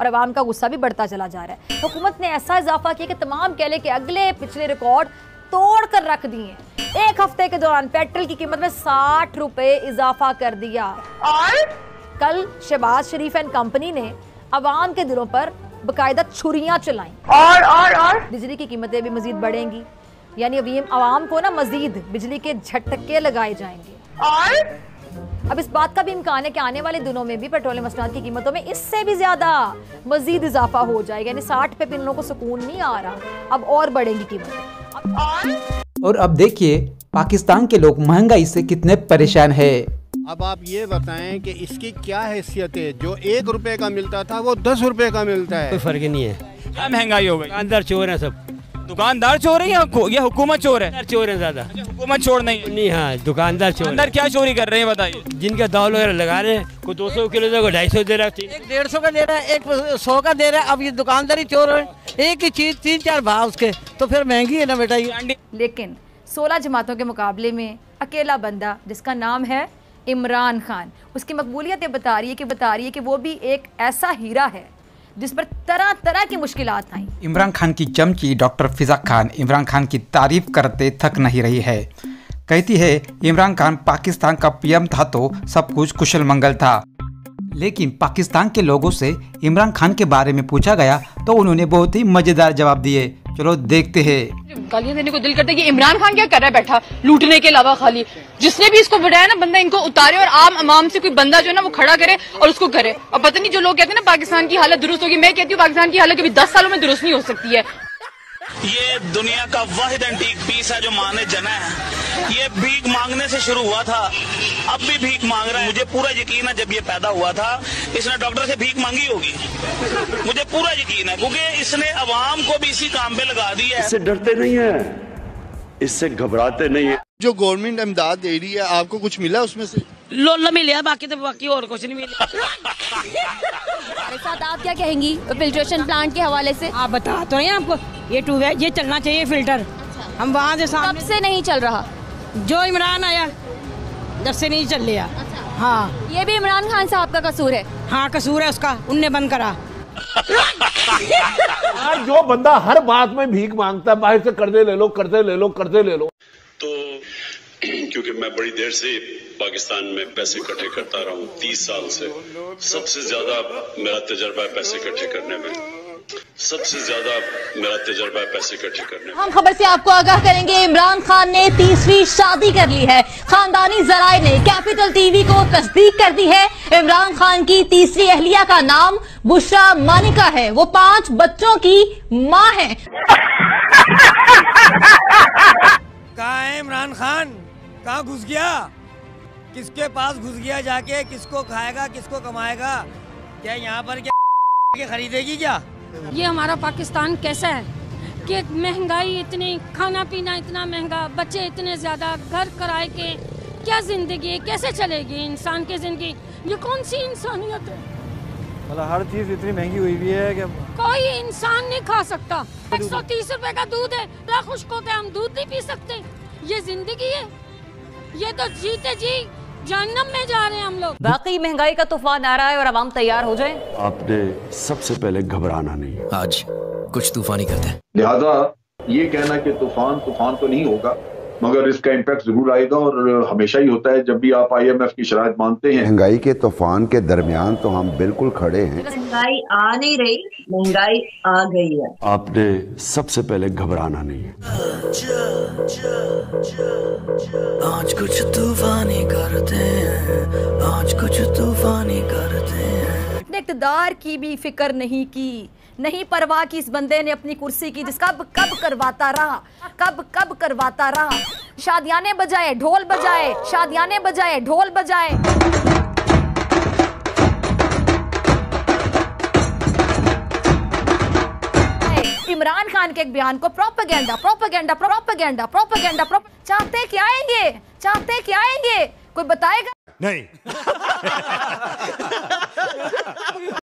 और अवाम का गुस्सा भी बढ़ता चला जा रहा है। हुकूमत ने ऐसा इजाफा किया कि तमाम केले के अगले पिछले रिकॉर्ड तोड़ कर रख दिए। एक हफ्ते के दौरान पेट्रोल की कीमत में 60 रुपए इजाफा कर दिया। और कल शहबाज शरीफ एंड कंपनी ने अवाम के दिलों पर बाकायदा छुरियां चलाई। और बिजली की कीमतें भी मजीद बढ़ेंगी, यानी अवाम को ना मजीद बिजली के झटके लगाए जाएंगे। और अब इस बात का भी इम्कान है कि आने वाले दिनों में भी पेट्रोलियम मसनूआत की कीमतों में इससे भी ज्यादा मजीद इजाफा हो जाएगा, यानी 60 पे लोगों को सुकून नहीं आ रहा, अब और बढ़ेंगी कीमतें। और अब देखिए पाकिस्तान के लोग महंगाई से कितने परेशान है। अब आप ये बताएं कि इसकी क्या हैसियत है, जो 1 रुपए का मिलता था वो 10 रुपए का मिलता है। कोई फर्क नहीं है, क्या महंगाई हो गई। दुकानदार चोर है सब। दुकानदार चोर है या हुकूमत चोर है? चोर है ज्यादा। हुकूमत चोर नहीं। हाँ, दुकानदार चोर। अंदर क्या चोरी कर रहे हैं बताइए। जिनका दाल वगैरह लगा रहे हैं, कोई 200 किलो दे, कोई 250 दे रहा है, एक 150 का दे रहा है, एक 100 का दे रहा है। अब ये दुकानदारी चोर है, एक ही चीज 3-4 भाव उसके, तो फिर महंगी है ना बेटा ये। लेकिन 16 जमातों के मुकाबले में अकेला बंदा जिसका नाम है इमरान खान, उसकी मकबूलियत बता रही है कि वो भी एक ऐसा हीरा है जिस पर तरह तरह की मुश्किलात आई। इमरान खान की चमची डॉक्टर फिजा खान इमरान खान की तारीफ करते थक नहीं रही है। कहती है इमरान खान पाकिस्तान का पीएम था तो सब कुछ कुशल मंगल था। लेकिन पाकिस्तान के लोगों से इमरान खान के बारे में पूछा गया तो उन्होंने बहुत ही मजेदार जवाब दिए। चलो देखते हैं। गालियां देने को दिल करता है कि इमरान खान क्या कर रहा है बैठा लूटने के अलावा, खाली जिसने भी इसको बढ़ाया ना बंदा इनको उतारे और आम अवाम से कोई बंदा जो है ना वो खड़ा करे और उसको करे। और पता नहीं जो लोग कहते हैं ना पाकिस्तान की हालत दुरुस्त होगी, मैं कहती हूँ पाकिस्तान की हालत कभी 10 सालों में दुरुस्त नहीं हो सकती है। ये दुनिया का वाहिद एंटीक पीस है जो माँ ने जना है। ये भीख मांगने से शुरू हुआ था, अब भी भीख मांग रहा है। मुझे पूरा यकीन है जब ये पैदा हुआ था इसने डॉक्टर से भीख मांगी होगी, मुझे पूरा यकीन है, क्योंकि इसने अवाम को भी इसी काम पे लगा दिया है। इससे डरते नहीं है, इससे घबराते नहीं है। जो गवर्नमेंट इमदाद दे रही है आपको कुछ मिला उसमें से? लोला मिले, बाकी और कुछ नहीं मिला। साथ आप क्या कहेंगी फिल्ट्रेशन प्लांट के हवाले से? आप बता तो रहे हैं आपको, ये ट्यूबवेल ये चलना चाहिए फिल्टर। हम वहाँ से कब से नहीं चल रहा? जो इमरान आया जब से नहीं चल लिया। हाँ, ये भी इमरान खान साहब का कसूर है। हाँ कसूर है उसका, उनने बंद करा। यार जो बंदा हर बात में भीख मांगता है, बाहर से कर्जे ले लो कर्जे ले लो कर्जे ले लो। तो क्योंकि मैं बड़ी देर से पाकिस्तान में पैसे इकट्ठे करता रहा हूँ 30 साल से, सबसे ज्यादा मेरा तजर्बा है पैसे इकट्ठे करने में, सबसे ज्यादा मेरा तजर्बा है पैसे इकट्ठे करने में। हम खबर से आपको आगाह करेंगे, इमरान खान ने 30वीं शादी कर ली है। खानदानी जराए ने कैपिटल टीवी को तस्दीक कर दी है। इमरान खान की तीसरी अहलिया का नाम बुशरा मानिका है, वो 5 बच्चों की माँ है। कहाँ है इमरान खान? कहाँ घुस गया? किसके पास घुस गया जाके? किसको खाएगा, किसको कमाएगा? क्या यहाँ पर क्या खरीदेगी क्या? ये हमारा पाकिस्तान कैसा है कि महंगाई इतनी, खाना पीना इतना महंगा, बच्चे इतने ज्यादा, घर किराए के, क्या जिंदगी है, कैसे चलेगी इंसान की जिंदगी? ये कौन सी इंसानियत है? मतलब हर चीज इतनी महंगी हुई भी है कि कोई इंसान नहीं खा सकता। 130 रुपए का दूध है, बड़ा खुश्क होता है, हम दूध नहीं पी सकते। ये जिंदगी है? ये तो जीते जी जहन्नम में जा रहे हैं हम लोग। बाकी महंगाई का तूफान आ रहा है और आवाम तैयार हो जाए। आपने सबसे पहले घबराना नहीं, आज कुछ तूफानी करते हैं। लिहाजा ये कहना कि तूफान तो नहीं होगा, मगर इसका इम्पैक्ट जरूर आएगा और हमेशा ही होता है जब भी आप IMF की शराइत मानते हैं। महंगाई के तूफान के दरमियान तो हम बिल्कुल खड़े हैं। महंगाई आ नहीं रही, महंगाई आ गई है। आपने सबसे पहले घबराना नहीं है। आज कुछ तूफानी करते हैं, आज कुछ तूफानी करते हैं। इक़्तिदार की भी फिक्र नहीं की, नहीं परवाह की इस बंदे ने अपनी कुर्सी की, जिसका कब करवाता रहा। शादियाने बजाए ढोल बजाए, शादियाने बजाए ढोल बजाए। इमरान खान के एक बयान को प्रोपेगेंडा चाहते क्या है ये? कोई बताएगा? नहीं।